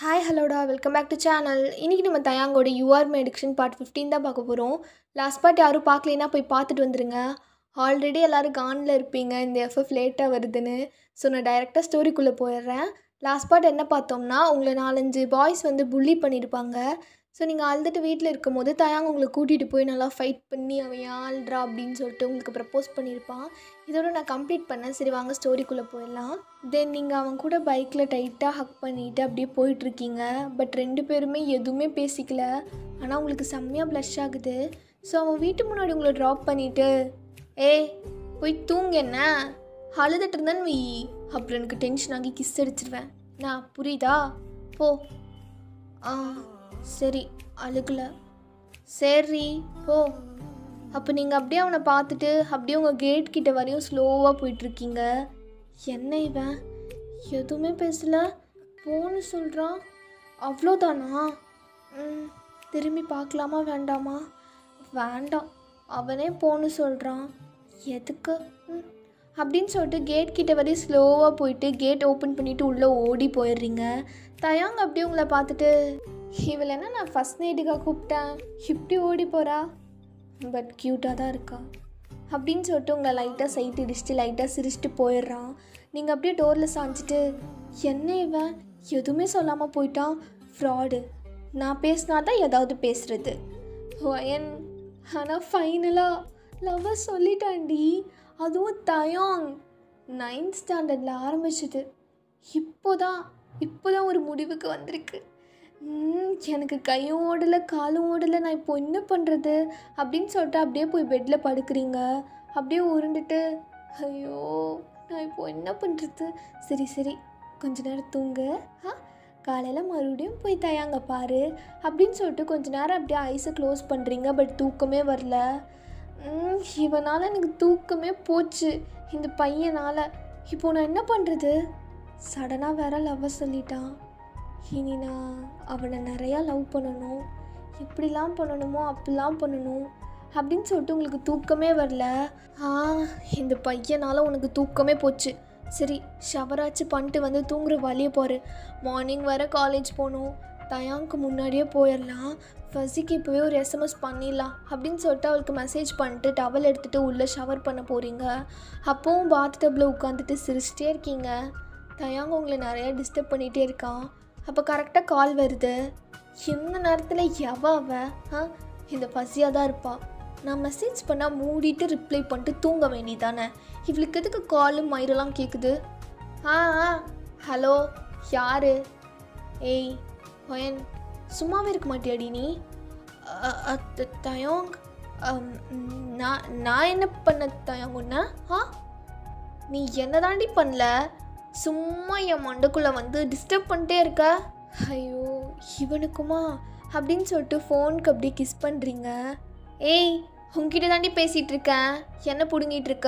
Hi ஹலோடா welcome back to channel. இன்றைக்கி நம்ம தயாங்கோட யூஆர் மை அடிக்ஷன் பார்ட் 15 தான் பார்க்க போகிறோம். லாஸ்ட் பார்ட் யாரும் பார்க்கலைன்னா போய் பார்த்துட்டு வந்துடுங்க. ஆல்ரெடி எல்லோரும் கானில் இருப்பீங்க இந்த எஃப்எஃப் லேட்டாக வருதுன்னு. ஸோ நான் டைரெக்டாக ஸ்டோரிக்குள்ளே போயிடுறேன். லாஸ்ட் பார்ட் என்ன பார்த்தோம்னா, உங்களை 4-5 பாய்ஸ் வந்து புல்லி பண்ணியிருப்பாங்க. ஸோ நீங்கள் அழுதுட்டு வீட்டில் இருக்கும் போது தயாங்க உங்களை கூட்டிகிட்டு போய் நல்லா ஃபைட் பண்ணி அவன் ஆள்றா அப்படின்னு சொல்லிட்டு உங்களுக்கு ப்ரப்போஸ் பண்ணியிருப்பான். இதோட நான் கம்ப்ளீட் பண்ணேன். சரி வாங்க ஸ்டோரிக்குள்ளே போயிடலாம். தென் நீங்கள் அவன் கூட பைக்கில் டைட்டாக ஹக் பண்ணிவிட்டு அப்படியே போயிட்டுருக்கீங்க. பட் 2 பேருமே எதுவுமே பேசிக்கல. ஆனால் உங்களுக்கு செம்மையாக ப்ளஷ் ஆகுது. ஸோ அவன் வீட்டு முன்னாடி உங்களை ட்ராப் பண்ணிவிட்டு, ஏய் போய் தூங்க என்ன அழுதுட்டு இருந்தேன்னு வை, அப்புறம் எனக்கு டென்ஷன் ஆகி கிஸ் அடிச்சிருவேன். நான் புரியுதா? போ. சரி அழுகல, சரி போ. அப்போ நீங்கள் அப்படியே அவனை பார்த்துட்டு அப்படியே உங்கள் கேட் கிட்ட வரையும் ஸ்லோவாக போயிட்டுருக்கீங்க. என்ன இவன் எதுவுமே பேசல, போன்னு சொல்கிறான், அவ்வளோதானா? திரும்பி பார்க்கலாமா வேண்டாமா? வேண்டாம், அவனே போன்னு சொல்கிறான், எதுக்கு அப்படின்னு சொல்லிட்டு கேட் கிட்ட வரையும் ஸ்லோவாக போயிட்டு கேட் ஓப்பன் பண்ணிவிட்டு உள்ளே ஓடி போயிடுறீங்க. தயாங்க அப்படியே உங்களை பார்த்துட்டு, இவளை என்ன நான் ஃபஸ்ட் நைட்டுக்காக கூப்பிட்டேன், இப்படி ஓடி போகிறா, பட் க்யூட்டாக தான் இருக்கா அப்படின்னு சொல்லிட்டு உங்களை லைட்டாக சைட் இடிச்சிட்டு லைட்டாக சிரிச்சிட்டு போயிடுறான். நீங்கள் அப்படியே டோரில் சாஞ்சிட்டு, என்ன இவன் எதுவுமே சொல்லாமல் போயிட்டான், ஃப்ராடு, நான் பேசினா தான் ஏதாவது பேசுகிறது ஒயன். ஆனால் ஃபைனலாக லவ்வர் சொல்லிட்டாண்டி, அதுவும் தயாங் 9th ஸ்டாண்டர்டில் ஆரம்பிச்சிது. இப்போதான் ஒரு முடிவுக்கு வந்திருக்கு. எனக்கு கையும் ஓடலை காலும் ஓடலை, நான் இப்போ என்ன பண்ணுறது அப்படின்னு சொல்லிட்டு அப்படியே போய் பெட்டில் படுக்கிறீங்க. அப்படியே உருண்டுட்டு, ஐயோ நான் இப்போ என்ன பண்ணுறது, சரி கொஞ்ச நேரம் தூங்கு, காலையில் மறுபடியும் போய் தயாங்க பாரு அப்படின்னு சொல்லிட்டு கொஞ்ச நேரம் அப்படியே ஐஸை க்ளோஸ் பண்ணுறீங்க. பட் தூக்கமே வரல. இவனால் எனக்கு தூக்கமே போச்சு, இந்த பையனால். இப்போது நான் என்ன பண்ணுறது? சடனாக வேற லவ் சொல்லிட்டான். இனி நான் அவனை நிறையா லவ் பண்ணணும், இப்படிலாம் பண்ணணுமோ அப்படிலாம் பண்ணணும் அப்படின்னு சொல்லிட்டு உங்களுக்கு தூக்கமே வரல. இந்த பையனால் உனக்கு தூக்கமே போச்சு. சரி ஷவராச்சு பண்ணிட்டு வந்து தூங்குற வழியை போகிற. மார்னிங் வர காலேஜ் போகணும், தயாங்க்கு முன்னாடியே போயிடலாம். ஃபஸிக்கு இப்போவே ஒரு எஸ்எம்எஸ் பண்ணிடலாம் அப்படின்னு சொல்லிட்டு அவளுக்கு மெசேஜ் பண்ணிட்டு டவல் எடுத்துகிட்டு உள்ளே ஷவர் பண்ண போகிறீங்க. அப்போவும் பாத் டப்பில் உட்காந்துட்டு சிரிச்சிட்டே இருக்கீங்க. தயாங்க உங்களை நிறையா டிஸ்டர்ப் பண்ணிகிட்டே இருக்கான். அப்போ கரெக்டாக கால் வருது. இந்த நேரத்தில் இந்த பசியாக தான் இருப்பாள். நான் மெசேஜ் பண்ணால் மூடிட்டு ரிப்ளை பண்ணிட்டு தூங்க வேண்டியதானே, இவளுக்கு எதுக்கு காலு மயிரெல்லாம் கேட்குது? ஹலோ யார்? ஏய் ஒயன், சும்மாவே இருக்க மாட்டியாடி நீ? தயாங், நான் என்ன பண்ண தயாங் ஒன்று? நீ என்ன தாண்டி பண்ணல, சும்மா என் மண்டைக்குள்ளே வந்து டிஸ்டர்ப் பண்ணிட்டே இருக்க. ஐயோ இவனுக்குமா அப்படின்னு சொல்லிட்டு ஃபோனுக்கு அப்படியே கிஸ் பண்ணுறீங்க. ஏய் உங்ககிட்ட தாண்டி பேசிகிட்டு இருக்கேன், என்ன பிடுங்கிட்டு இருக்க?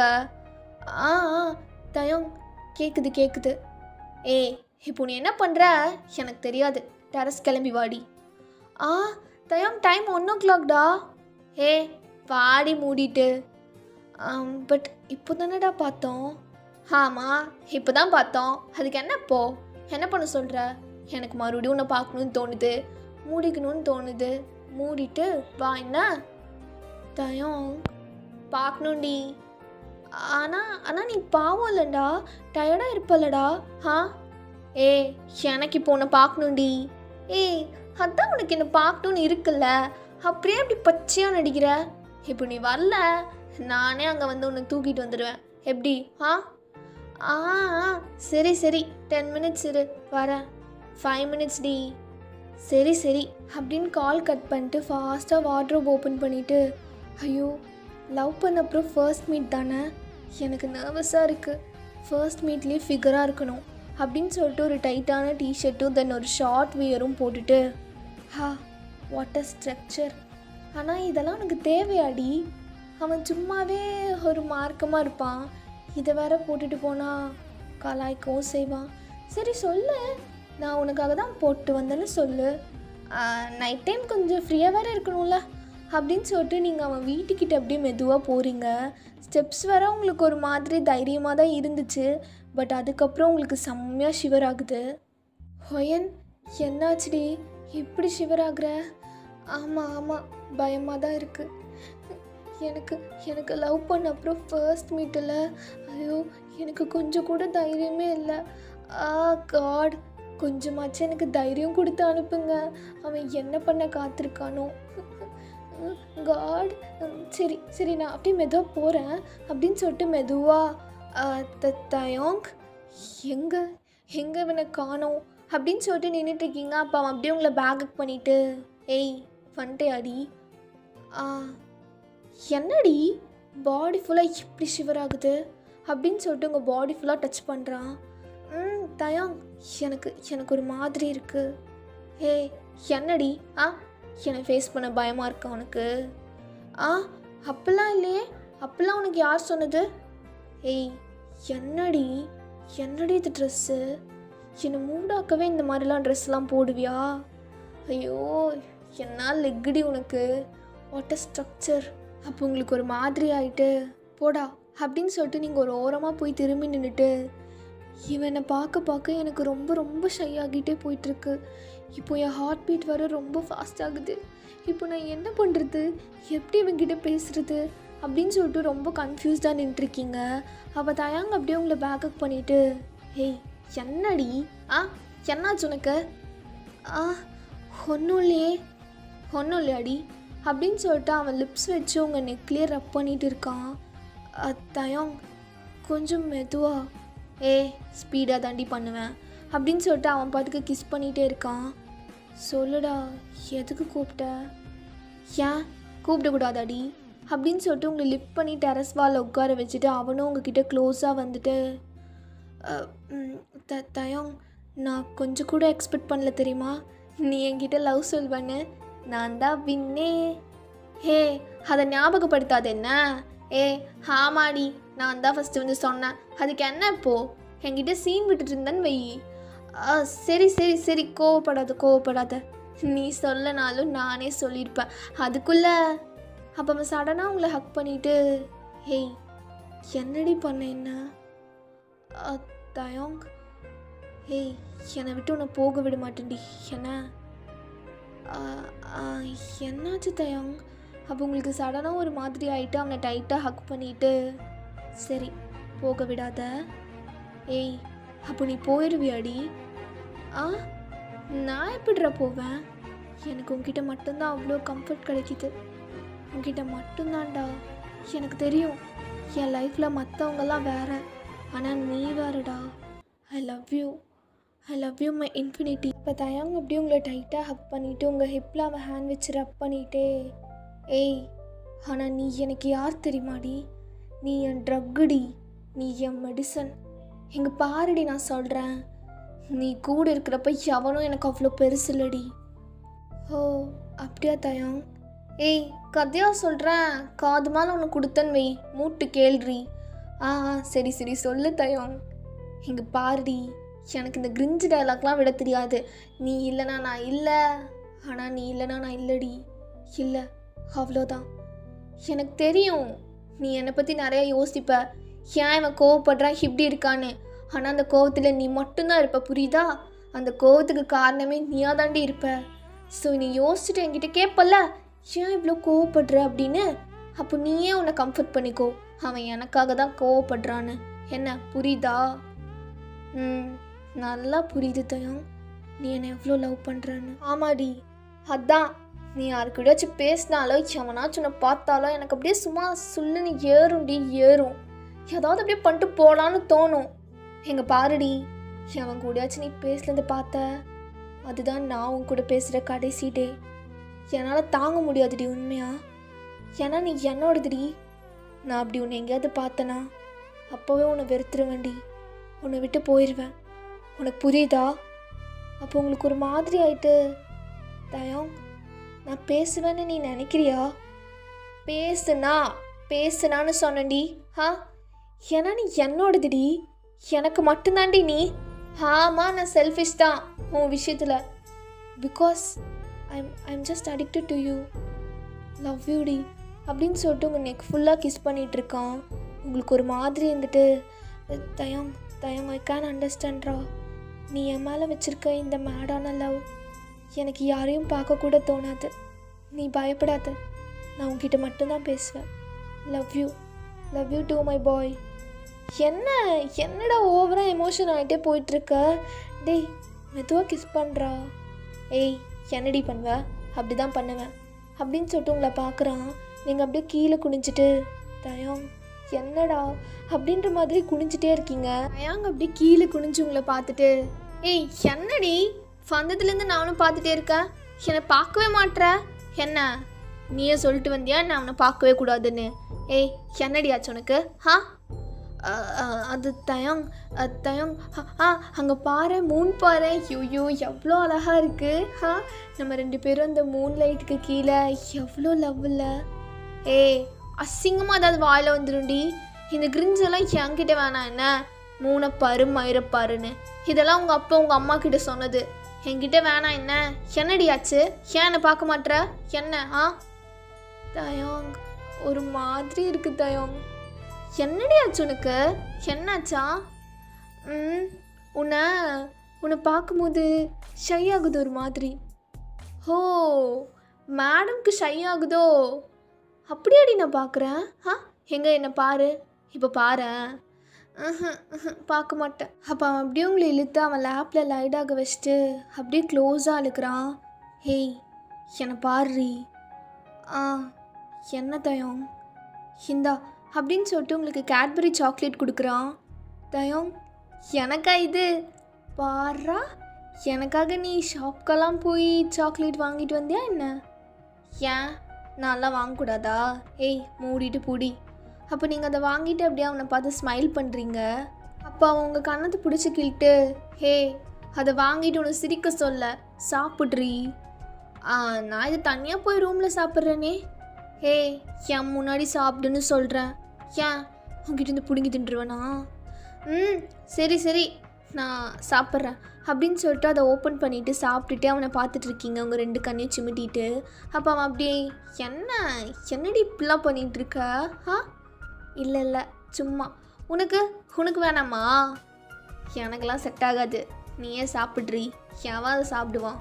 தயாங் கேட்குது. ஏய் இப்போ நீ என்ன பண்ணுற எனக்கு தெரியாது, டெரஸ் கிளம்பி வாடி. தயாங் டைம் 1 o'clock. வாடி மூடிட்டு. பட் இப்போ தானடா பார்த்தோம். ஆமாம் இப்போ தான் பார்த்தோம், அதுக்கு என்ன இப்போ என்ன பண்ண சொல்கிற? எனக்கு மறுபடியும் உன்னை பார்க்கணுன்னு தோணுது, மூடிக்கணும்னு தோணுது, மூடிட்டு வா. என்ன தயம் பார்க்கணுண்டி. ஆனால் நீ பாவம் இல்லைண்டா, டயர்டாக இருப்பல்லடா. எனக்கு இப்போ உன்னை பார்க்கணுண்டி. அதான் உனக்கு என்ன பார்க்கணுன்னு இருக்குல்ல, அப்படியே அப்படி பச்சையாக நடிக்கிற. இப்போ நீ வரல, நானே அங்கே வந்து உன்னை தூக்கிட்டு வந்துடுவேன். எப்படி? சரி 10 minutes இரு, வரேன். 5 minutes டி. சரி அப்படின்னு கால் கட் பண்ணிட்டு ஃபாஸ்ட்டாக வார்ட்ரோப் ஓப்பன் பண்ணிவிட்டு, ஐயோ லவ் பண்ண அப்புறம் ஃபர்ஸ்ட் மீட் தானே, எனக்கு நர்வஸாக இருக்குது, ஃபர்ஸ்ட் மீட்லேயே ஃபிகராக இருக்கணும் அப்படின்னு சொல்லிட்டு ஒரு டைட்டான டிஷர்ட்டும் தென் ஒரு ஷார்ட் வியரும் போட்டுட்டு, வாட் அ ஸ்ட்ரக்சர். ஆனால் இதெல்லாம் உனக்கு தேவையாடி? அவன் சும்மாவே ஒரு மார்க்கமாக இருப்பான், இதை வேற போட்டுட்டு போனால் கலாய்க்கவும் செய்வான். சரி சொல்லு, நான் உனக்காக தான் போட்டு வந்தேன்னு சொல்லு. நைட் டைம் கொஞ்சம் ஃப்ரீயாக வேறு இருக்கணும்ல அப்படின்னு சொல்லிட்டு நீங்கள் அவன் வீட்டுக்கிட்ட அப்படியே மெதுவாக போகிறீங்க. ஸ்டெப்ஸ் வேறு உங்களுக்கு ஒரு மாதிரி தைரியமாக தான் இருந்துச்சு. பட் அதுக்கப்புறம் உங்களுக்கு செம்மையாக ஷிவர் ஆகுது. ஒயன் என்னாச்சுடி இப்படி ஷிவராகிற? ஆமாம் ஆமாம், பயமாக தான் இருக்குது. எனக்கு எனக்கு லவ் பண்ண அப்புறம் ஃபர்ஸ்ட் மீட்டில் ஐயோ எனக்கு கொஞ்சம் கூட தைரியமே இல்லை. காட், கொஞ்சமாச்சும் எனக்கு தைரியம் கொடுத்து அனுப்புங்க. அவன் என்ன பண்ண காத்திருக்கானோ காட். சரி சரி, நான் அப்படியே மெதுவாக போகிறேன் அப்படின்னு சொல்லிட்டு மெதுவாக தயோங் எங்கே எங்கே இவனை காணோம் அப்படின்னு சொல்லிட்டு நின்றுட்டுருக்கீங்க. அப்போ அவன் அப்படியே உங்களை பேக்கப் பண்ணிவிட்டு ஏய் வந்துட்டேயாடி? என்னடி பாடி ஃபுல்லாக இப்படி ஷிவர் ஆகுது அப்படின்னு சொல்லிட்டு உங்கள் பாடி ஃபுல்லாக டச் பண்ணுறான். தயாங், எனக்கு ஒரு மாதிரி இருக்குது. ஏய் என்னடி? என்னை ஃபேஸ் பண்ண பயமாக இருக்கா உனக்கு? அப்பெல்லாம் இல்லையே, அப்பெல்லாம் உனக்கு யார் சொன்னது? ஏய் என்னடி இது ட்ரெஸ்ஸு? என்னை மூடாக்கவே இந்த மாதிரிலாம் ட்ரெஸ்லாம் போடுவியா? ஐயோ என்ன லெக்குடி உனக்கு, வாட் அ ஸ்ட்ரக்சர். அப்போ உங்களுக்கு ஒரு மாதிரி ஆகிட்டு போடா அப்படின்னு சொல்லிட்டு நீங்கள் ஒரு ஓரமாக போய் திரும்பி நின்றுட்டு இவனை பார்க்க எனக்கு ரொம்ப ரொம்ப ஷை ஆகிட்டே போயிட்டுருக்கு. இப்போ என் ஹார்ட் பீட் வர ரொம்ப ஃபாஸ்ட் ஆகுது. இப்போ நான் என்ன பண்ணுறது, எப்படி இவன்கிட்ட பேசுகிறது அப்படின்னு சொல்லிட்டு ரொம்ப கன்ஃபியூஸ்டாக நின்றுருக்கீங்க. அப்போ தயாங்க அப்படியே உங்களை பேக்கப் பண்ணிவிட்டு ஏய் என்னடி? என்னாச்சு உனக்கு? ஒன்றும் இல்லையாடி அப்படின்னு சொல்லிட்டு அவன் லிப்ஸ் வச்சு உங்கள் நெக்லேயே ரப் பண்ணிகிட்டு இருக்கான். தயாங் கொஞ்சம் மெதுவா, ஸ்பீடாக தாண்டி பண்ணுவேன் அப்படின்னு சொல்லிட்டு அவன் பாட்டுக்கு கிஸ் பண்ணிகிட்டே இருக்கான். சொல்லுடா, எதுக்கு கூப்பிட்ட? ஏன் கூப்பிடக்கூடாதாடி அப்படின்னு சொல்லிட்டு உங்களை லிஃப்ட் பண்ணி டெரஸ் வாலில் உட்கார வச்சுட்டு அவனும் உங்ககிட்ட க்ளோஸாக வந்துட்டு தயாங், நான் கொஞ்சம் கூட எக்ஸ்பெக்ட் பண்ணல தெரியுமா நீ என்கிட்ட லவ் சொல்வேன்னு. நான் தான் வின்னே. அதை ஞாபகப்படுத்தாது என்ன? ஆமாடி, நான் தான் ஃபஸ்ட்டு வந்து சொன்னேன். அதுக்கு என்ன இப்போது? என்கிட்ட சீன் விட்டுட்டு இருந்தேன்னு வை. சரி சரி சரி, கோவப்படாத. நீ சொல்லனாலும் நானே சொல்லியிருப்பேன் அதுக்குள்ளே. அப்போ அவன் சடனாக உங்களை ஹக் பண்ணிவிட்டு என்னடி பண்ண என்ன? தயாங், என்னை விட்டு உன்னை போக விட மாட்டேன்டி. என்ன என்னாச்சு தயாங்? அப்போ உங்களுக்கு சடனாக ஒரு மாதிரி ஆகிட்டு அவனை டைட்டாக ஹக் பண்ணிவிட்டு சரி போக விடாத. அப்போ நீ போயிடுவியாடி? நான் எப்படிடா போவேன்? எனக்கு உங்ககிட்ட மட்டும்தான் அவ்வளோ கம்ஃபர்ட் கிடைக்கிது. உங்ககிட்ட மட்டும்தான்டா. எனக்கு தெரியும் என் லைஃப்பில் மற்றவங்கெல்லாம் வேறு, ஆனால் நீ வேறுடா. I love you my infinity. இப்போ தயாங் அப்படியே உங்களை டைட்டாக ஹக் பண்ணிவிட்டு உங்கள் ஹிப்பில் அவன் ஹேண்ட் வச்சு ரப் பண்ணிகிட்டே ஆனால் நீ எனக்கு யார் தெரியுமாடி? நீ என் ட்ரக்குடி, நீ என் மெடிசன். எங்கே பாருடி, நான் சொல்கிறேன், நீ கூட இருக்கிறப்ப எவனும் எனக்கு அவ்வளோ பெருசு இல்லடி. அப்படியா தயாங்? கதையாக சொல்கிறேன், காது மேலே ஒன்று கொடுத்தன்னு வை, மூட்டு கேள்றி. சரி சரி சொல்லு தயாங். இங்கே பாருடி, எனக்கு இந்த கிரிஞ்சு டைலாக்லாம் விட தெரியாது. நீ இல்லைனா நான் இல்லை, ஆனால் நீ இல்லைனா நான் இல்லடி. இல்லை, அவ்வளோதான். எனக்கு தெரியும் நீ என்னை பற்றி நிறையா யோசிப்ப. ஏன் இவன் கோவப்படுறான் இப்படி இருக்கான்னு. ஆனால் அந்த கோவத்தில் நீ மட்டும்தான் இருப்ப, புரியுதா? அந்த கோவத்துக்கு காரணமே நீயா தாண்டி இருப்ப. ஸோ நீ யோசிச்சுட்டு என்கிட்ட கேட்பல ஏன் இவ்வளோ கோவப்படுற அப்படின்னு. அப்போ நீயே உன்னை கம்ஃபர்ட் பண்ணிக்கோ, அவன் எனக்காக தான் கோவப்படுறான்னு. என்ன புரியுதா? நல்லா புரியுது தயாங், நீ என்னை எவ்வளோ லவ் பண்ணுறான்னு. ஆமாடி, அதான் நீ யாருக்கிட்டாச்சும் பேசினாலோ எவனாச்சும் உன்னை பார்த்தாலோ எனக்கு அப்படியே சும்மா சொல்லுன்னு ஏறும். ஏதாவது அப்படியே பண்ணிட்டு போகலான்னு தோணும். எங்கே பாருடி, அவன் கூடயாச்சும் நீ பேசுனது பார்த்த, அதுதான் நான் உன் கூட பேசுகிற கடைசி டே. என்னால் தாங்க முடியாதுடி உண்மையா. ஏன்னா நீ என்னோடதுடி. நான் அப்படி உன்னை எங்கேயாவது பார்த்தனா அப்போவே உன்னை வெறுத்துருவேன்டி, உன்னை விட்டு போயிடுவேன். உனக்கு புரியுதா? அப்போ உங்களுக்கு ஒரு மாதிரி ஆயிட்டு தயாங், நான் பேசுவேன்னு நீ நினைக்கிறியா? பேசுனான்னு சொன்னடி. ஏன்னா நீ என்னோடதுடி, எனக்கு மட்டும்தாண்டி நீ. ஆமாம், நான் செல்ஃபிஷ் தான் உன் விஷயத்தில். Because I'm just addicted to you. Love you டி அப்படின்னு சொல்லிட்டு உங்கள் நெக் ஃபுல்லாக கிஸ் பண்ணிகிட்ருக்கான். உங்களுக்கு ஒரு மாதிரி இருந்துட்டு தயாங் ஐ கேன் அண்டர்ஸ்டாண்ட்ரா. நீ என் மேலே வச்சுருக்க இந்த மேடான லவ் எனக்கு யாரையும் பார்க்கக்கூட தோணாது. நீ பயப்படாத, நான் உன்கிட்ட மட்டும்தான் பேசுவேன். Love you too my boy. என்னடா ஓவராக எமோஷன் ஆகிட்டே போயிட்டுருக்க? டேய் மெதுவாக கிஸ் பண்ணுறா. ஏய் என்னடி பண்ணுவ? அப்படி தான் பண்ணுவேன் அப்படின்னு சொல்லிட்டு உங்களை பார்க்குறான். நீங்கள் அப்படியே கீழே குனிஞ்சிட்டு தயாங் என்னடா அப்படின்ற மாதிரி குனிஞ்சிட்டே இருக்கீங்க. தயாங் அப்படியே கீழே குனிஞ்சு உங்களை பார்த்துட்டு ஏய் என்னடி வந்ததுலேருந்து நானும் பார்த்துட்டே இருக்கேன், என்னை பார்க்கவே மாட்ற, என்ன நீயே சொல்லிட்டு வந்தியா நான் அவனை பார்க்கவே கூடாதுன்னு? ஏய் என்னடி ஆச்சு உனக்கு? அது தயாங் அங்கே பாரு, மூன் பாரு, ஐயோ எவ்வளோ அழகாக இருக்குது. நம்ம 2 பேரும் அந்த மூன் லைட்டுக்கு கீழே எவ்வளோ லவ் இல்லை? ஏய் அசிங்கமாக ஏதாவது வாயில் வந்துடும்டி. இந்த கிரிஞ்செல்லாம் என்கிட்ட வேணாம். என்ன மூணை பாரு மயிரப்பாருன்னு இதெல்லாம் உங்கள் அப்பா உங்கள் அம்மா கிட்ட சொன்னது, என்கிட்ட வேணாம். என்னடி ஆச்சு? ஏன் என்னை பார்க்க மாட்ற? என்ன தயாங் ஒரு மாதிரி இருக்குது தயாங். என்னடி ஆச்சு உனக்கு? என்னாச்சா? உன்னை பார்க்கும்போது ஷை ஆகுது ஒரு மாதிரி. ஓ மேடம்க்கு ஷை ஆகுதோ? அப்படியாடி நான் பார்க்குறேன். எங்கே என்னை பாரு, இப்போ பாரு. பார்க்க மாட்டேன். அப்போ அவன் அப்படியே உங்களை இழுத்து அவன் லேப்பில் லைட்டாக வச்சுட்டு அப்படியே க்ளோஸாக இழுக்கிறான். ஹேய் என்னை பாருறி. என்ன தயம் இந்தா அப்படின்னு சொல்லிட்டு உங்களுக்கு கேட்பரி சாக்லேட் கொடுக்குறான். தயம் எனக்கா இது? பாரா, எனக்காக நீ ஷாப்க்கெல்லாம் போய் சாக்லேட் வாங்கிட்டு வந்தியா என்ன? ஏன் நான்லாம் வாங்கக்கூடாதா? ஏய் மூடிட்டு பூடி. அப்போ நீங்கள் அதை வாங்கிட்டு அப்படியே அவனை பார்த்து ஸ்மைல் பண்ணுறீங்க. அப்போ அவன் உங்கள் கண்ணத்தை பிடிச்சி கிள்ட்டு ஹே அதை வாங்கிட்டு உன்னை சிரிக்க சொல்ல சாப்பிட்றீ. நான் இது தனியாக போய் ரூமில் சாப்பிட்றேனே. ஹே என் முன்னாடி சாப்பிடுன்னு சொல்கிறேன், ஏன் உங்ககிட்ட இருந்து பிடுங்கி தின்றுவேனா? சரி நான் சாப்பிட்றேன் அப்படின்னு சொல்லிட்டு அதை ஓப்பன் பண்ணிவிட்டு சாப்பிட்டுட்டு அவனை பார்த்துட்ருக்கீங்க உங்கள் 2 கண்ணையும் சிமிட்டிட்டு. அப்போ அவன் அப்படியே என்னடி இப்படிலாம் பண்ணிகிட்ருக்க? இல்லை சும்மா. உனக்கு வேணாமா? எனக்கெல்லாம் செட் ஆகாது, நீயே சாப்பிட்றீ. எவன் அதை சாப்பிடுவான்?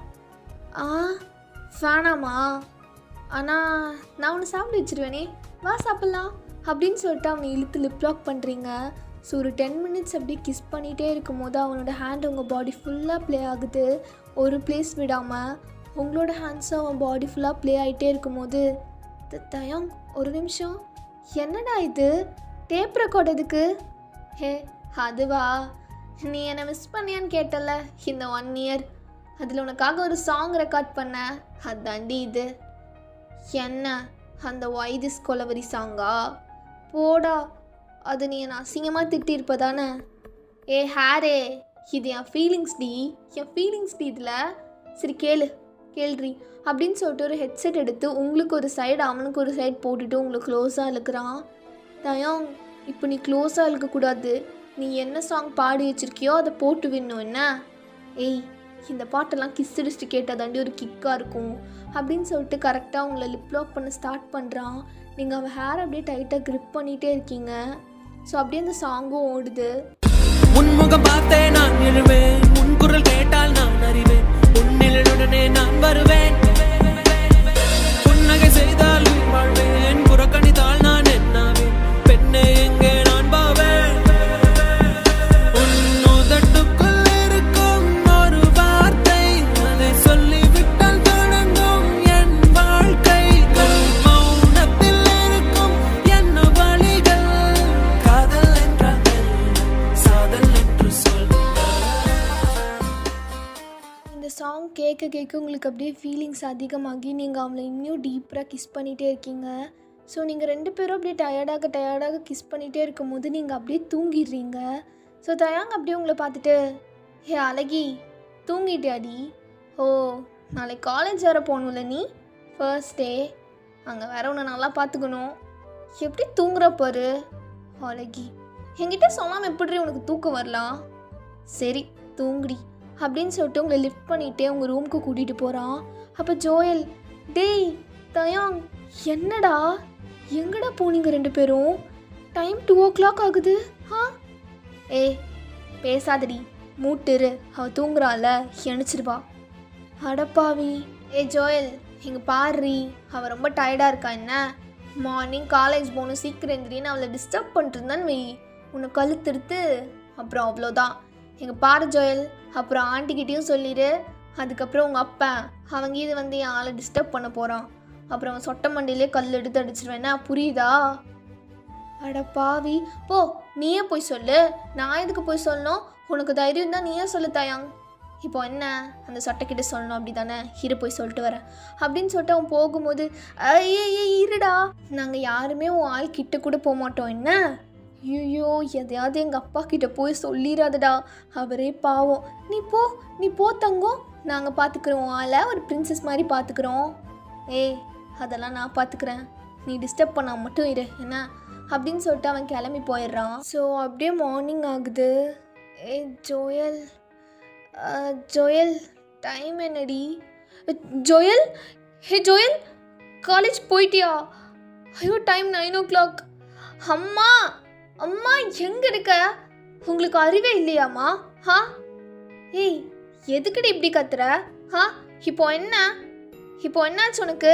வேணாமா? ஆனால் நான் உன்னை சாப்பிட வச்சுருவேனே, வா சாப்பிட்லாம் அப்படின்னு சொல்லிட்டு அவனை இழுத்து லிப் லாக் பண்ணுறீங்க. ஸோ ஒரு 10 மினிட்ஸ் அப்படியே கிஸ் பண்ணிகிட்டே இருக்கும் போது அவனோட ஹேண்ட் உங்கள் பாடி ஃபுல்லாக ப்ளே ஆகுது. ஒரு பிளேஸ் விடாமல் உங்களோட ஹேண்ட்ஸும் அவன் பாடி ஃபுல்லாக ப்ளே ஆகிட்டே இருக்கும் போது தயாங் ஒரு நிமிஷம், என்னடா இது டேப் ரெக்கார்ட் எதுக்கு? ஹே அதுவா, நீ என்னை மிஸ் பண்ணியான்னு கேட்டல இந்த 1 இயர், அதில் உனக்காக ஒரு சாங் ரெக்கார்ட் பண்ண, அதாண்டி இது. என்ன அந்த வைதிஸ் கொலவரி சாங்கா? போடா, அது நீ என்னை அசிங்கமாக திட்டிருப்பதானே? ஏ ஹேரே, இது என் ஃபீலிங்ஸ் டி இதில். சரி கேள்றி அப்படின்னு சொல்லிட்டு ஒரு ஹெட்செட் எடுத்து உங்களுக்கு ஒரு சைடு அவனுக்கு ஒரு சைடு போட்டுட்டு உங்களை க்ளோஸாக இழுக்கிறான். தயாங் இப்போ நீ க்ளோஸாக இழுக்கக்கூடாது, நீ என்ன சாங் பாடி வச்சுருக்கியோ அதை போட்டு விடணும். என்ன? ஏய் இந்த பாட்டெல்லாம் கிஸ் அடிச்சுட்டு கேட்டால் தாண்டி ஒரு கிக்காக இருக்கும் அப்படின்னு சொல்லிட்டு கரெக்டாக உங்களை லிப் லாக் பண்ண ஸ்டார்ட் பண்ணுறான். நீங்கள் அவன் ஹேர் அப்படியே டைட்டாக க்ரிப் பண்ணிகிட்டே இருக்கீங்க. ஸோ அப்படியே அந்த சாங்கும் ஓடுது. உன்முகம் பார்த்தே நான் எழுவேன், உன் குரல் கேட்டால் நான் அறிவேன், உன்னிலுடனே நான் வருவேன், புன்னகை செய்தால் வாழ்வேன், புறக்கணித்தால் நான் என்னாவேன், பெண்ணே எங்கே நான் பாவேன், உன்னுதட்டுக்குள் இருக்கும் ஒரு வார்த்தை அதை சொல்லிவிட்டால் தொடங்கும் என் வாழ்க்கை, மௌனத்தில் இருக்கும் என்ன வழிகள், காதல் என்றால் சாதல் என்று சொல். இந்த சாங் கேட்க உங்களுக்கு அப்படியே ஃபீலிங்ஸ் அதிகமாகி நீங்கள் அவளை இன்னும் டீப்பராக கிஸ் பண்ணிகிட்டே இருக்கீங்க. ஸோ நீங்கள் 2 பேரும் அப்படியே டயர்டாக கிஸ் பண்ணிகிட்டே இருக்கும் போது நீங்கள் அப்படியே தூங்கிடுறீங்க. ஸோ தயாங் அப்படியே உங்களை பார்த்துட்டு ஹே அழகி தூங்கிட்டியாடி? ஓ நாளைக்கு காலேஜ் வேறு போகணும்ல, நீ ஃபர்ஸ்ட் டே, அங்கே வேற உன்னை நல்லா பார்த்துக்கணும், எப்படி தூங்குற பாரு அழகி, என்கிட்ட சொல்லாமல் எப்படி உனக்கு தூக்கம் வரலாம்? சரி தூங்குடி அப்படின்னு சொல்லிட்டு உங்களை லிஃப்ட் பண்ணிகிட்டே உங்கள் ரூமுக்கு கூட்டிகிட்டு போகிறான். அப்போ ஜோயல், டேய் தயாங் என்னடா எங்கடா போனீங்க 2 பேரும்? டைம் 2 o'clock ஆகுது. ஏய் பேசாதடி, மூட்டுரு, அவள் தூங்குறாள், எணிச்சிருவா. அடப்பாவி. ஜோயல், இங்கே பாரு, அவள் ரொம்ப டயர்டாக இருக்கா. என்ன மார்னிங் காலேஜ் போகணும், சீக்கிரம் எந்திரின்னு அவளை டிஸ்டர்ப் பண்ணிட்டுருந்தான்னு வை, உன்னை கழுத்துடுத்து அப்புறம் அவ்வளோதான். எங்கள் பாரு ஜோயல், அப்புறம் ஆண்டிக்கிட்டேயும் சொல்லிடு. அதுக்கப்புறம் உங்கள் அப்பா அவங்க இது வந்து என் ஆளை டிஸ்டர்ப் பண்ண போகிறான். அப்புறம் அவன் சொட்ட மண்டியிலே கல் எடுத்து அடிச்சிருவேன்னா, புரியுதா? அடப்பாவி, போ, நீயே போய் சொல்லு. நான் எதுக்கு போய் சொல்லணும்? உனக்கு தைரியம் தான் நீயே சொல்லு தாயாங். இப்போ என்ன, அந்த சொட்டைக்கிட்ட சொல்லணும் அப்படி தானே? இரு போய் சொல்லிட்டு வரேன் அப்படின்னு சொல்லிட்டு அவன் போகும்போது, ஐயே இருடா, நாங்கள் யாருமே உன் ஆள் கிட்ட கூட போக மாட்டோம். என்ன? ஐயோ, எதையாவது எங்கள் அப்பா கிட்ட போய் சொல்லிடாதடா, அவரே பாவம். நீ போ தங்கம், நாங்கள் பார்த்துக்குறோம். ஆளை ஒரு பிரின்சஸ் மாதிரி பார்த்துக்குறோம். அதெல்லாம் நான் பார்த்துக்கிறேன், நீ டிஸ்டர்ப் பண்ண மட்டும் இரு என்ன அப்படின்னு சொல்லிட்டு அவன் கிளம்பி போயிடுறான். ஸோ அப்படியே மார்னிங் ஆகுது. ஜோயல், ஜோயல் டைம் என்னடி? ஜோயல், ஜோயல், காலேஜ் போயிட்டியா? ஐயோ, டைம் 9 o'clock. அம்மா அம்மா எங்கே இருக்க? உங்களுக்கு அறிவே இல்லையாம்மா? எதுக்குடி இப்படி கத்துற? இப்போ என்னாச்சு உனக்கு?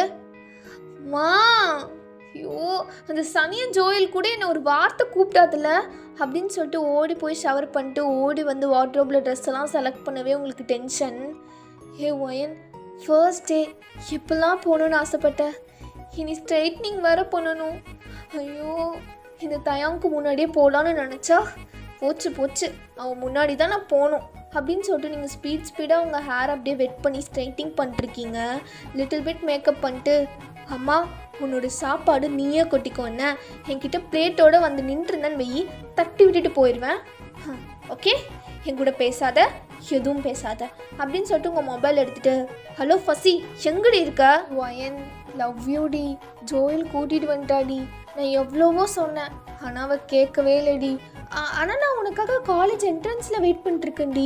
மா, ஐயோ, அந்த சனியன் ஜோயல் கூட என்னை ஒரு வார்த்தை கூப்பிட்டாதுல அப்படின்னு சொல்லிட்டு ஓடி போய் ஷவர் பண்ணிட்டு ஓடி வந்து வார்ட்ரோப்பில் ட்ரெஸ் எல்லாம் செலக்ட் பண்ணவே உங்களுக்கு டென்ஷன். ஒயன், ஃபர்ஸ்ட் டே எப்பெல்லாம் போகணுன்னு ஆசைப்பட்டேன், இனி ஸ்ட்ரைட்னிங் வேறு பண்ணணும். ஐயோ, இந்த தயாங்க்கு முன்னாடியே போகலான்னு நினச்சா போச்சு, அவன் முன்னாடி தான் நான் போகணும் அப்படின்னு சொல்லிட்டு நீங்கள் ஸ்பீடாக உங்கள் ஹேர் அப்படியே வெட் பண்ணி ஸ்ட்ரைட்டிங் பண்ணிட்டுருக்கீங்க. லிட்டில் பிட் மேக்கப் பண்ணிட்டு, அம்மா உன்னோட சாப்பாடு நீயே கொட்டிக்கோ. என்ன, என்கிட்ட பிளேட்டோடு வந்து நின்றுருந்தேன்னு வெயி, தட்டி விட்டுட்டு போயிடுவேன். ஓகே, என் கூட பேசாத, எதுவும் பேசாத அப்படின்னு சொல்லிட்டு உங்கள் மொபைல் எடுத்துகிட்டு, ஹலோ ஃபசி, எங்கடி இருக்க? ஒயன், லவ் யூடி, ஜோயல் கூட்டிகிட்டு வந்துட்டாடி. நான் எவ்வளவோ சொன்னேன், ஆனால் அவள் கேட்கவே இல்லைடி. ஆனால் நான் உனக்காக காலேஜ் என்ட்ரன்ஸில் வெயிட் பண்ணிட்டுருக்கேன்டி.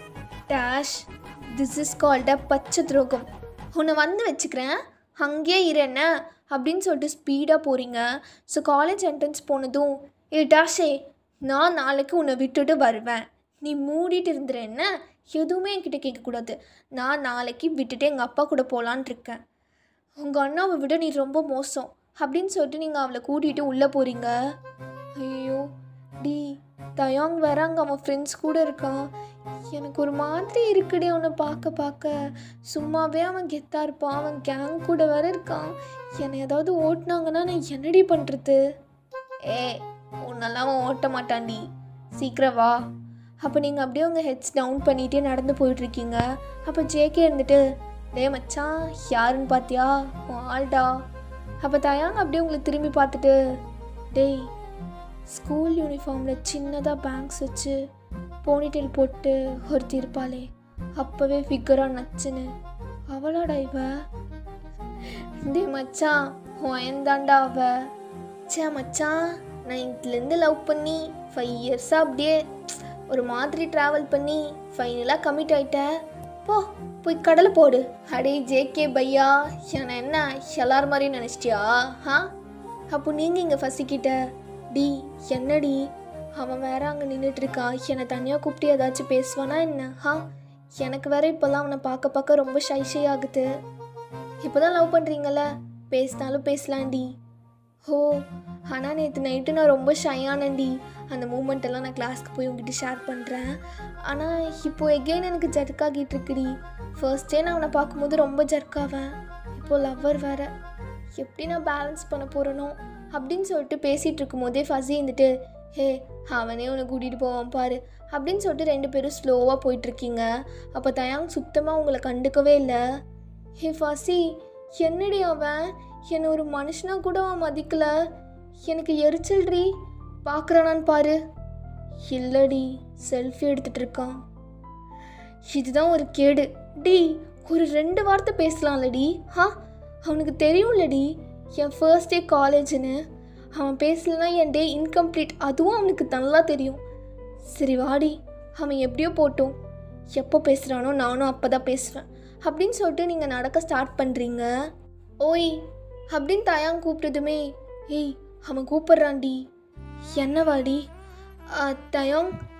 Dash, this is called a பச்சை துரோகம். உன்னை வந்து வச்சுக்கிறேன், அங்கேயே இரு என்ன அப்படின்னு சொல்லிட்டு ஸ்பீடாக போகிறீங்க. ஸோ காலேஜ் என்ட்ரன்ஸ் போனதும், டாஷே, நான் நாளைக்கு உன்னை விட்டுட்டு வருவேன், நீ மூடிட்டு இருந்துற. என்ன, எதுவுமே என்கிட்ட கேட்கக்கூடாது. நான் நாளைக்கு விட்டுட்டு எங்கள் அப்பா கூட போகலான் இருக்கேன். உங்கள் அண்ணாவை விட நீ ரொம்ப மோசம் அப்படின்னு சொல்லிட்டு நீங்கள் அவளை கூட்டிகிட்டு உள்ளே போகிறீங்க. ஐயோ டி, தயாங் வேற அங்கே அவன் ஃப்ரெண்ட்ஸ் கூட இருக்கான். எனக்கு ஒரு மாதிரி இருக்குடி அவனை பார்க்க. சும்மாவே அவன் கெத்தாக இருப்பான், அவன் கேங் கூட வேற இருக்கான். என்னை ஏதாவது ஓட்டினாங்கன்னா நான் என்னடி பண்ணுறது? உன்னெல்லாம் அவன் ஓட்ட மாட்டான்டி, சீக்கிரம் வா. அப்போ நீங்கள் அப்படியே உங்கள் ஹெட்ஸ் டவுன் பண்ணிகிட்டே நடந்து போயிட்டுருக்கீங்க. அப்போ ஜேகே இருந்துட்டு, மச்சான் யாருன்னு பார்த்தியா? ஆள்டா. அப்போ தயாங் அப்படியே உங்களை திரும்பி பார்த்துட்டு, டேய், ஸ்கூல் யூனிஃபார்மில் சின்னதாக பேங்க்ஸ் வச்சு போனிடெயில் போட்டு ஒருத்தி இருப்பாளே, அப்போவே ஃபிகராக நச்சுன்னு, அவளாடா இவ? மச்சான் ஒயந்தாண்டா அவ. மச்சான், 9th லவ் பண்ணி 5 years அப்படியே ஒரு மாதிரி ட்ராவல் பண்ணி ஃபைனலாக கமிட் ஆகிட்டேன். போய் கடலை போடு. அடே ஜேகே பையா, என்ன எல்லார் மாதிரியும் நினச்சிட்டியா? அப்போ நீங்கள் இங்கே ஃபசிக்கிட்ட. டி, என்னடி, அவன் வேற அங்கே நின்றுட்டுருக்கான், என்னை தனியாக கூப்பிட்டு ஏதாச்சும் பேசுவானா என்ன? எனக்கு வேற இப்போல்லாம் அவனை பார்க்க ரொம்ப ஷை ஆகுது. இப்போ தான் லவ் பண்ணுறீங்கள, பேசினாலும் பேசலாண்டி. ஆனால் நேற்று நைட்டு நான் ரொம்ப ஷையானேன்டி. அந்த மூமெண்ட்டெல்லாம் நான் கிளாஸ்க்கு போய் உங்ககிட்ட ஷேர் பண்ணுறேன். ஆனால் இப்போது எகெயின் எனக்கு ஜர்க்காகிட்டு இருக்குடி. ஃபர்ஸ்ட் டே நான் அவனை பார்க்கும்போது ரொம்ப ஜர்க்காவேன், இப்போது லவ்வர் வேறு. எப்படி நான் பேலன்ஸ் பண்ண போகிறனோ அப்படின்னு சொல்லிட்டு பேசிகிட்டு இருக்கும் போதே ஃபஸி இருந்துட்டு, அவனே உன்னை கூட்டிகிட்டு போவான் பாரு அப்படின்னு சொல்லிட்டு 2 பேரும் ஸ்லோவாக போயிட்டுருக்கீங்க. அப்போ தயாங் சுத்தமாக உங்களை கண்டுக்கவே இல்லை. ஃபஸி, என்னடி அவன் என்னை ஒரு மனுஷனாக கூட அவன் மதிக்கலை, எனக்கு எரிச்சல்றி. பார்க்குறானான்னு பாரு. இல்லடி, செல்ஃபி எடுத்துகிட்டு இருக்கான். இதுதான் ஒரு கேடு. டி, ஒரு 2 வார்த்தை பேசலாம்லடி. அவனுக்கு தெரியும்லடி என் ஃபர்ஸ்ட் டே காலேஜுன்னு. அவன் பேசலைன்னா என் டே இன்கம்ப்ளீட், அதுவும் அவனுக்கு நல்லா தெரியும். சரி வாடி, அவன் எப்படியோ போட்டும், எப்போ பேசுகிறானோ நானும் அப்போ தான் பேசுவேன் அப்படின்னு சொல்லிட்டு நீங்கள் நடக்க ஸ்டார்ட் பண்ணுறீங்க. ஓய் அப்படின்னு தயாங் கூப்பிட்டதுமே, அவன் கூப்பிட்றான்டி. என்னவாடி? தயாங்,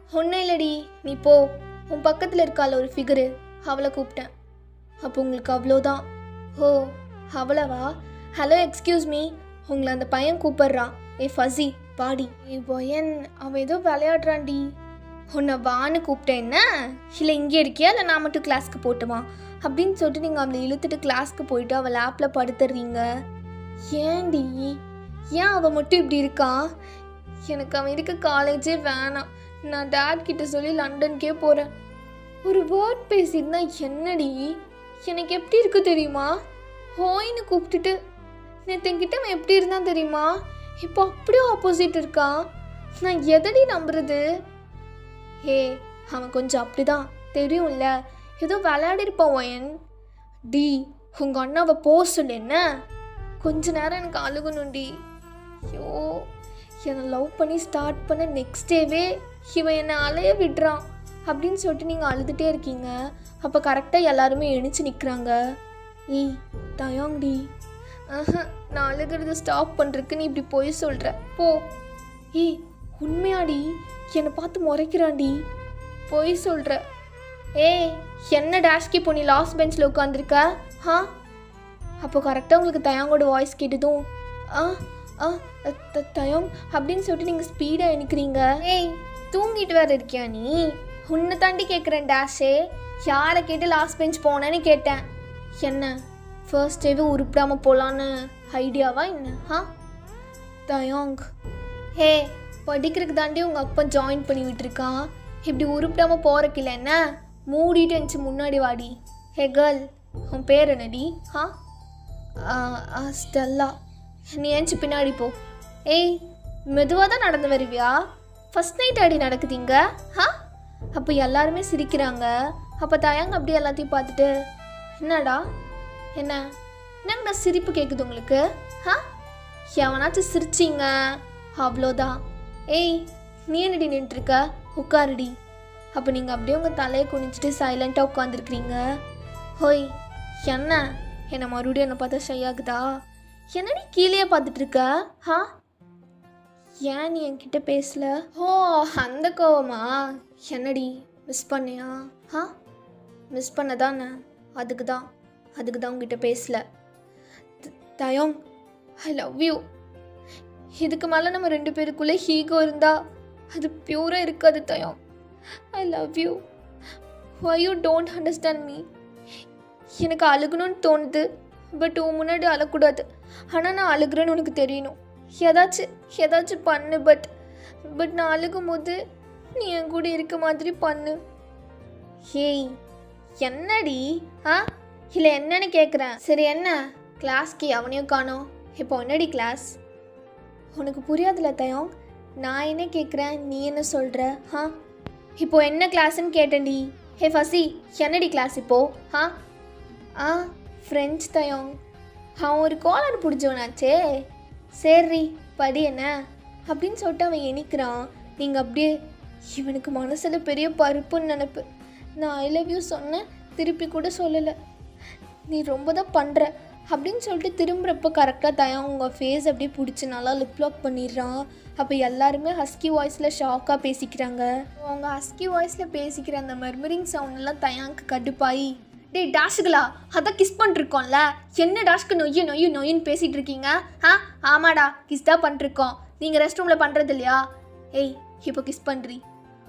ஒன்றும் இல்லடி, நீ போ. உன் பக்கத்தில் இருக்கால ஒரு ஃபிகரு, அவளை கூப்பிட்டேன். அப்போ உங்களுக்கு அவ்வளோதான். ஓ அவ்வளவா? ஹலோ எக்ஸ்கியூஸ் மீ, உங்களை அந்த பையன் கூப்பிட்றான். ஏ ஃபஸி பாடி. ஏ பொயன், அவன் ஏதோ விளையாடுறான்டி. உன்னை வான்னு கூப்பிட்டேன். என்ன இல்லை இங்கே இருக்கியா இல்லை நான் மட்டும் கிளாஸ்க்கு போட்டுமா அப்படின்னு சொல்லிட்டு நீங்கள் அவளை இழுத்துட்டு கிளாஸ்க்கு போயிட்டு அவள் லேப்பில் படுத்துடுறீங்க. ஏன்டி, ஏன் அவன் மட்டும் இப்படி இருக்கான்? எனக்கு அவன் இருக்க காலேஜே வேணாம். நான் டேட் கிட்ட சொல்லி லண்டனுக்கே போகிறேன். ஒரு வேர்ட் பேசியிருந்தா என்னடி? எனக்கு எப்படி இருக்கு தெரியுமா? ஹோயின்னு கூப்பிட்டுட்டு நேற்றுக்கிட்ட அவன் எப்படி இருந்தான் தெரியுமா? இப்போ அப்படியே ஆப்போசிட் இருக்கான். நான் எதடி நம்புறது? ஹே, அவன் கொஞ்சம் அப்படிதான் தெரியும்ல. ஏதோ விளையாடிருப்பான் ஒயன். டி, உங்கள் அண்ணாவை போக சொல்லு. என்ன கொஞ்ச நேரம் எனக்கு அழுகணும்டி. ஐயோ, என்னை லவ் பண்ணி ஸ்டார்ட் பண்ண நெக்ஸ்ட் டேவே இவன் என்னை அலைய விடுறான் அப்படின்னு சொல்லிட்டு நீங்கள் அழுதுகிட்டே இருக்கீங்க. அப்போ கரெக்டாக எல்லாருமே எழுந்து நிற்கிறாங்க. ஏய் தயாங்டி, நான் அழுகிறது ஸ்டாப் பண்ணுறதுக்கு நீ இப்படி போய் சொல்கிற போ. ஏய் உண்மையாடி, என்னை பார்த்து முறைக்கிறான்டி. போய் சொல்கிற. ஏய் என்ன டேஷ்கி பொண்ணி லாஸ்ட் பெஞ்சில் உட்காந்துருக்க? அப்போ கரெக்டாக உங்களுக்கு தயாங்கோட வாய்ஸ் கேட்டதும் தயம் அப்படின்னு சொல்லிட்டு நீங்கள் ஸ்பீடாக எண்ணிக்கிறீங்க. ஏய் தூங்கிட்டு வேறு இருக்கியா நீ? உன்னை தாண்டி கேட்குறேன் டேஷே. யாரை கேட்டு லாஸ்ட் பெஞ்ச் போனேன்னு கேட்டேன். என்ன ஃபர்ஸ்ட் டேவே உருப்பிடாமல் போகலான்னு ஐடியாவா என்ன? தயாங், ஹே படிக்கிறதுக்கு தாண்டி உங்கள் அப்பா ஜாயின் பண்ணி விட்டுருக்கான். இப்படி உருப்பிடாமல் போகிறக்கு இல்லை என்ன? மூடிட்டு இருந்துச்சு முன்னாடி வாடி. ஹே கேர்ள், உன் பேர் என்னடி? ஸ்டெல்லா. நீ ஏஞ்சி பின்னாடி போ. ஏய் மெதுவாக தான் நடந்து வருவியா? ஃபஸ்ட் நைட் அடி நடக்குதுங்க. அப்போ எல்லாருமே சிரிக்கிறாங்க. அப்போ தயாங்க அப்படியே எல்லாத்தையும் பார்த்துட்டு என்னடா என்னங்கடா சிரிப்பு கேட்குது உங்களுக்கு? எவனாச்சும் சிரிச்சிங்க அவ்வளோதான். ஏய் நீ என்னடி நின்றுருக்க? உட்காருடி. அப்போ நீங்கள் அப்படியே உங்கள் தலையை குனிஞ்சிட்டு சைலண்ட்டாக உட்காந்துருக்குறீங்க. ஹோய் என்னை மறுபடியும் என்னை பார்த்தா ஷையாகுதா? என்னடி கீழே பார்த்துட்ருக்க? ஏன் நீ என்கிட்ட பேசல? ஓ அந்த கோவமா? என்னடி மிஸ் பண்ணியா? மிஸ் பண்ணதானே, அதுக்கு தான் உங்ககிட்ட பேசல. தயோங், ஐ லவ் யூ. இதுக்கு மேலே நம்ம ரெண்டு பேருக்குள்ளே ஹீகோ இருந்தா அது பியூராக இருக்காது தயோங். I love you. Why you don't understand me? எனக்கு அழுகணும்னு தோணுது, பட் உன் முன்னாடி அழக்கூடாது. ஆனால் நான் அழுகிறேன்னு உனக்கு தெரியணும். ஏதாச்சும் பண்ணு. பட் நான் அழுகும் போது நீ என் கூட இருக்க மாதிரி பண்ணு. ஹேய் என்னடி? இல்லை என்னன்னு கேட்குறேன். சரி என்ன கிளாஸ்க்கு அவனையும் காணோம். இப்போ என்னடி கிளாஸ்? உனக்கு புரியாதுல தயோங். நான் என்ன கேட்குறேன், நீ என்ன சொல்கிற? இப்போ என்ன கிளாஸ்ன்னு கேட்டேன்டி. ஹே ஃபஸி, என்னடி கிளாஸ் இப்போது? ஃப்ரெஞ்ச் தயோங். அவன் ஒரு கோளாறு பிடிச்சவனாச்சே. சரி படி என்ன அப்படின்னு சொல்லிட்டு அவன் எண்ணிக்கிறான். நீங்கள் அப்படியே இவனுக்கு மனசில் பெரிய பருப்புன்னு நினப்பு. நான் ஐ லவ் யூ சொன்னேன், திருப்பி கூட சொல்லலை. நீ ரொம்ப தான் பண்ணுற அப்படின்னு சொல்லிட்டு திரும்புகிறப்ப கரெக்டாக தயாங் உங்கள் ஃபேஸ் அப்படியே பிடிச்சி நல்லா லிப் லாக் பண்ணிடுறான். அப்போ எல்லாருமே ஹஸ்கி வாய்ஸில் ஷாக்காக பேசிக்கிறாங்க. அவங்க ஹஸ்கி வாய்ஸில் பேசிக்கிற அந்த மர்மரிங் சவுண்டெல்லாம் தயாங்க்கு கடுப்பாயி, டே டாஷுகளா அதான் கிஸ் பண்ணிருக்கோம்ல, என்ன டாஷ்க்கு நொய்யுன்னு பேசிகிட்டு இருக்கீங்க? ஆமாடா கிஸ் தான் பண்ணிருக்கோம், நீங்கள் ரெஸ்ட் ரூமில் பண்ணுறது இல்லையா? ஏய் இப்போ கிஸ் பண்ணுறீ.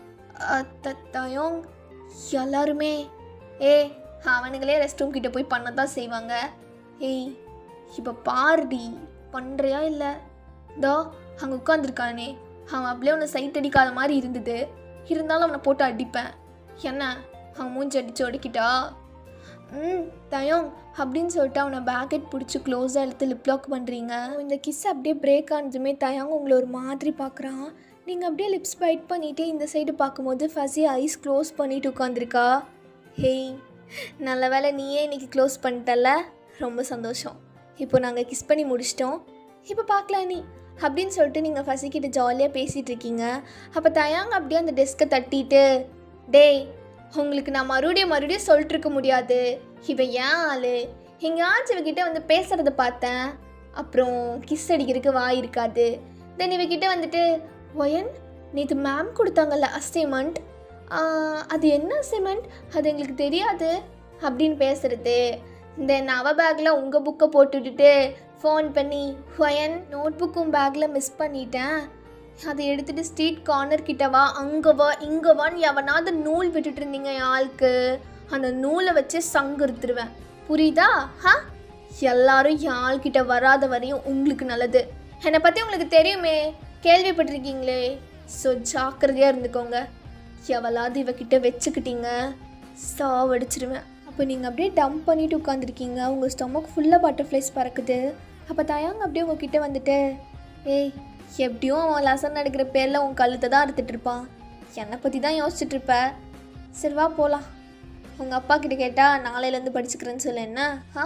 தயோங் எல்லாருமே அவனுங்களே ரெஸ்ட் ரூம் கிட்டே போய் பண்ண தான் செய்வாங்க. ஏய் இப்போ பாருடி பண்ணுறியா இல்லை? இதோ அங்கே உட்காந்துருக்கானே அவன் அப்படியே அவனை சைட் அடிக்காத மாதிரி இருந்தது. இருந்தாலும் அவனை போட்டு அடிப்பேன். என்ன அவன் மூஞ்சி அடித்து உடைக்கிட்டா? தயோங் அப்படின்னு சொல்லிட்டு அவனை பேக்கெட் பிடிச்சி க்ளோஸாக எடுத்து லிப் லாக் பண்ணுறீங்க. இந்த கிஸ் அப்படியே பிரேக் ஆனதுமே தயாங் உங்களை ஒரு மாதிரி பார்க்குறான். நீங்கள் அப்படியே லிப்ஸ் பைட் பண்ணிவிட்டு இந்த சைடு பார்க்கும்போது ஃபஸி ஐஸ் க்ளோஸ் பண்ணிவிட்டு உட்காந்துருக்கா. ஹேய் நல்ல வேலை நீயே இன்றைக்கி க்ளோஸ் பண்ணிட்டல, ரொம்ப சந்தோஷம். இப்போ நாங்கள் கிஸ் பண்ணி முடிச்சிட்டோம், இப்போ பார்க்கலாம் நீ அப்படின்னு சொல்லிட்டு நீங்கள் ஃபஸிக்கிட்ட ஜாலியாக பேசிகிட்டு இருக்கீங்க. அப்போ தயாங் அப்படியே அந்த டெஸ்க்கை தட்டிட்டு, டேய் உங்களுக்கு நான் மறுபடியும் சொல்லிட்டுருக்க முடியாது, இவன் ஏன் ஆள் எங்கேயாச்சும் இவகிட்ட வந்து பேசுகிறத பார்த்தேன், அப்புறம் கிஸ் அடிக்கிறதுக்கு வாய் இருக்காது. தென் இவகிட்ட வந்துட்டு ஒயன் நேற்று மேம் கொடுத்தாங்கல்ல அசைன்மெண்ட், அது என்ன அசைன்மெண்ட், அது எங்களுக்கு தெரியாது அப்படின்னு பேசுகிறது. தென் அவ பேக்கில் உங்கள் புக்கை போட்டுவிட்டுட்டு ஃபோன் பண்ணி ஹொயன் நோட் புக்கும் பேக்கில் மிஸ் பண்ணிட்டேன், அதை எடுத்துகிட்டு ஸ்ட்ரீட் கார்னர் கிட்ட வா, அங்கே வா, இங்கே வான்னு எவனாவது நூல் விட்டுட்டு இருந்தீங்க என் ஆளுக்கு, அந்த நூலை வச்சு சங்குறுத்துருவேன், புரியுதா? எல்லாரும் என் ஆள்கிட்ட வராத வரையும் உங்களுக்கு நல்லது. என்னை பற்றி உங்களுக்கு தெரியுமே, கேள்விப்பட்டிருக்கீங்களே. ஸோ ஜாக்கிரதையாக இருந்துக்கோங்க. எவளாவது இவக்கிட்ட வச்சுக்கிட்டீங்க சாவடிச்சிருவேன். அப்போ நீங்கள் அப்படியே டம்ப் பண்ணிவிட்டு உட்காந்துருக்கீங்க, உங்கள் ஸ்டொமக் ஃபுல்லாக பட்டர்ஃப்ளைஸ் பறக்குது. அப்போ தயாங்க அப்படியே உங்ககிட்ட வந்துட்டு, ஏய் எப்படியும் அவன் லெசன் எடுக்கிற பேரில் உன் கழுத்தை தான் அறுத்துட்ருப்பான், என்னை பற்றி தான் யோசிச்சுட்ருப்ப, சரி வா போகலாம். உங்கள் அப்பா கிட்ட கேட்டால் நாளையிலேருந்து படிச்சுக்கிறேன்னு சொல்ல என்ன?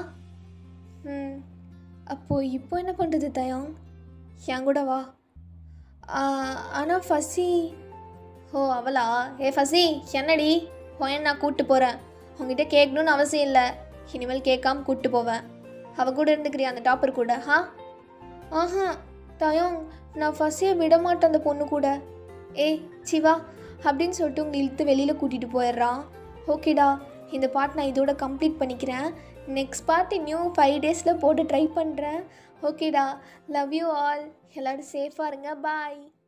அப்போது இப்போ என்ன பண்ணுறது தயாங்? என் கூட வா. ஆனால் ஃபசி. ஓ அவளா? ஏ ஃபசி என்னடி ஹொயன், நான் கூப்பிட்டு போகிறேன், உங்ககிட்ட கேட்கணுன்னு அவசியம் இல்லை, இனிமேல் கேட்காம கூப்பிட்டு போவேன். அவள் கூட இருந்துக்கிறியா அந்த டாப்பர் கூட? ஆஹா தயாங், நான் ஃபசியை விட மாட்டேன் அந்த பொண்ணு கூட. ஏய் சிவா அப்படின்னு சொல்லிட்டு உங்களை இழுத்து வெளியில் கூட்டிகிட்டு போயிடுறான். ஓகேடா, இந்த பார்ட் நான் இதோட கம்ப்ளீட் பண்ணிக்கிறேன். நெக்ஸ்ட் பார்ட் இன்னும் 5 days போட்டு ட்ரை பண்ணுறேன். ஓகேடா, லவ் யூ ஆல். எல்லோரும் சேஃபாக இருங்க. பாய்.